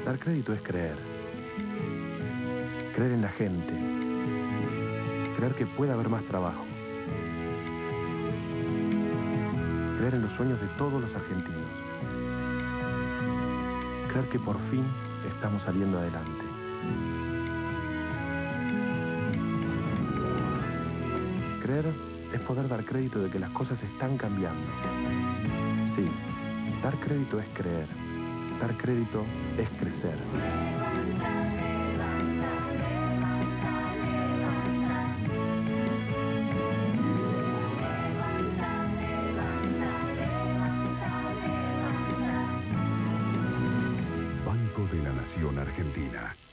Dar crédito es creer. Creer en la gente. Creer que puede haber más trabajo. Creer en los sueños de todos los argentinos. Creer que por fin estamos saliendo adelante. Creer es poder dar crédito de que las cosas están cambiando. Sí, dar crédito es creer. Dar crédito es crecer. Banco de la Nación Argentina.